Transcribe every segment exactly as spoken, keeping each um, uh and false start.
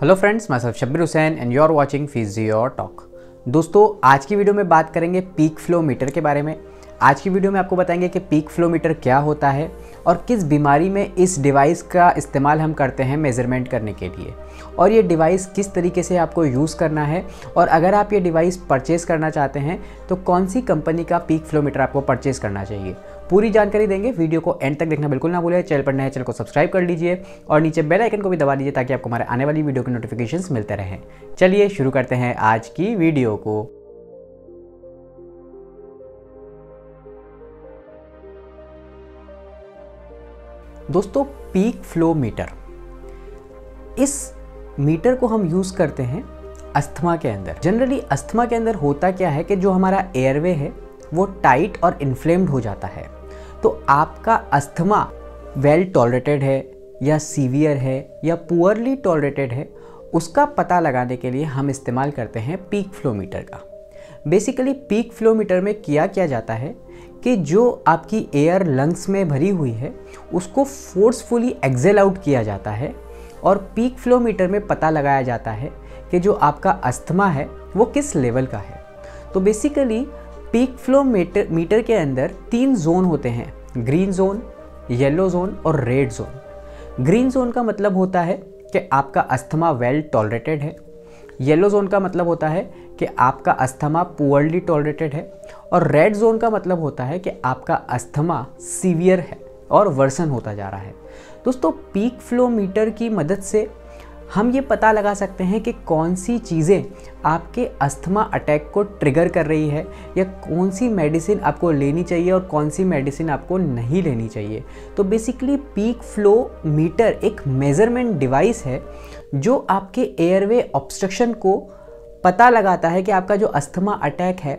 Hello friends, मैं sir Shabbir Hussain and you are watching physio talk. दोस्तों, आज की वीडियो में बात करेंगे पीक फ्लो मीटर के बारे में। आज की वीडियो में आपको बताएंगे कि पीक फ्लो मीटर क्या होता है और किस बीमारी में इस डिवाइस का इस्तेमाल हम करते हैं मेज़रमेंट करने के लिए, और ये डिवाइस किस तरीके से आपको यूज़ करना है, और अगर आप ये डिवाइस परचेज़ करना चाहते हैं तो कौन सी कंपनी का पीक फ्लो मीटर आपको परचेज़ करना चाहिए, पूरी जानकारी देंगे। वीडियो को एंड तक देखना बिल्कुल ना भूलें। चैनल पर नए चैनल को सब्सक्राइब कर लीजिए और नीचे बेल आइकन को भी दबा दीजिए ताकि आपको हमारे आने वाली वीडियो के नोटिफिकेशंस मिलते रहें। चलिए शुरू करते हैं आज की वीडियो को। दोस्तों, पीक फ्लो मीटर, इस मीटर को हम यूज़ करते हैं अस्थमा के अंदर। जनरली अस्थमा के अंदर होता क्या है कि जो हमारा एयरवे है वो टाइट और इन्फ्लेम्ड हो जाता है। तो आपका अस्थमा वेल टॉलरेटेड है या सीवियर है या पुअरली टॉलरेटेड है, उसका पता लगाने के लिए हम इस्तेमाल करते हैं पीक फ्लो मीटर का। बेसिकली पीक फ्लो मीटर में किया क्या जाता है कि जो आपकी एयर लंग्स में भरी हुई है उसको फोर्सफुली एक्सेल आउट किया जाता है, और पीक फ्लो मीटर में पता लगाया जाता है कि जो आपका अस्थमा है वो किस लेवल का है। तो basically peak flow meter meter के अंदर तीन जोन होते हैं, ग्रीन जोन, येलो जोन और रेड जोन। ग्रीन जोन का मतलब होता है कि आपका अस्थमा वेल टॉलरेटेड है, येलो जोन का मतलब होता है कि आपका अस्थमा पुअरली टॉलरेटेड है, और रेड जोन का मतलब होता है कि आपका अस्थमा सीवियर है और वर्सन होता जा रहा है। दोस्तों, पीक फ्लो मीटर की मदद से हम ये पता लगा सकते हैं कि कौन सी चीज़ें आपके अस्थमा अटैक को ट्रिगर कर रही है, या कौन सी मेडिसिन आपको लेनी चाहिए और कौन सी मेडिसिन आपको नहीं लेनी चाहिए। तो बेसिकली पीक फ्लो मीटर एक मेज़रमेंट डिवाइस है जो आपके एयरवे ऑब्स्ट्रक्शन को पता लगाता है कि आपका जो अस्थमा अटैक है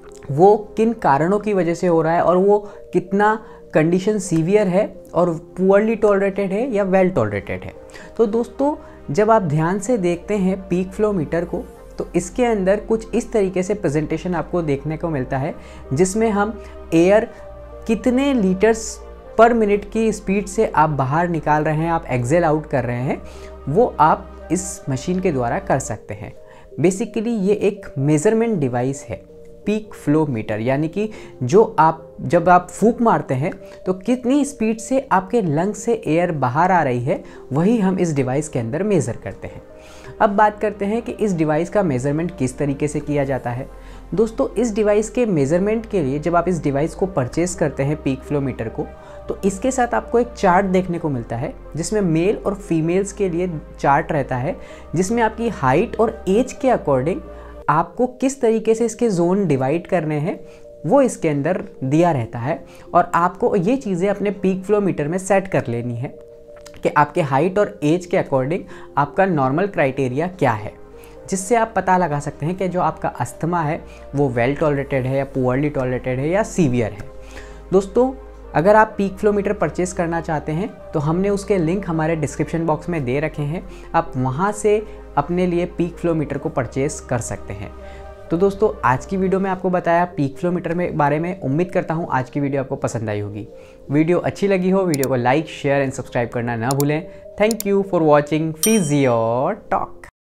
वो किन कारणों की वजह से हो रहा है, और वो कितना कंडीशन सीवियर है और पुअरली टॉलरेटेड है या वेल टॉलरेटेड है। तो दोस्तों, जब आप ध्यान से देखते हैं पीक फ्लो मीटर को, तो इसके अंदर कुछ इस तरीके से प्रेजेंटेशन आपको देखने को मिलता है, जिसमें हम एयर कितने लीटर्स पर मिनट की स्पीड से आप बाहर निकाल रहे हैं, आप एक्सेल आउट कर रहे हैं, वो आप इस मशीन के द्वारा कर सकते हैं। बेसिकली ये एक मेज़रमेंट डिवाइस है पीक फ्लो मीटर, यानी कि जो आप जब आप फूंक मारते हैं तो कितनी स्पीड से आपके लंग से एयर बाहर आ रही है, वही हम इस डिवाइस के अंदर मेज़र करते हैं। अब बात करते हैं कि इस डिवाइस का मेज़रमेंट किस तरीके से किया जाता है। दोस्तों, इस डिवाइस के मेज़रमेंट के लिए जब आप इस डिवाइस को परचेज़ करते हैं पीक फ्लो मीटर को, तो इसके साथ आपको एक चार्ट देखने को मिलता है, जिसमें मेल और फीमेल्स के लिए चार्ट रहता है, जिसमें आपकी हाइट और एज के अकॉर्डिंग आपको किस तरीके से इसके जोन डिवाइड करने हैं वो इसके अंदर दिया रहता है। और आपको ये चीज़ें अपने पीक फ्लो मीटर में सेट कर लेनी है कि आपके हाइट और एज के अकॉर्डिंग आपका नॉर्मल क्राइटेरिया क्या है, जिससे आप पता लगा सकते हैं कि जो आपका अस्थमा है वो वेल टॉलरेटेड है या पुअरली टॉलरेटेड है या सीवियर है। दोस्तों, अगर आप पीक फ्लो मीटर परचेज़ करना चाहते हैं तो हमने उसके लिंक हमारे डिस्क्रिप्शन बॉक्स में दे रखे हैं, आप वहाँ से अपने लिए पीक फ्लो मीटर को परचेज़ कर सकते हैं। तो दोस्तों, आज की वीडियो में आपको बताया पीक फ्लो मीटर में बारे में। उम्मीद करता हूँ आज की वीडियो आपको पसंद आई होगी। वीडियो अच्छी लगी हो, वीडियो को लाइक, शेयर एंड सब्सक्राइब करना ना भूलें। Thank you for watching physio talk.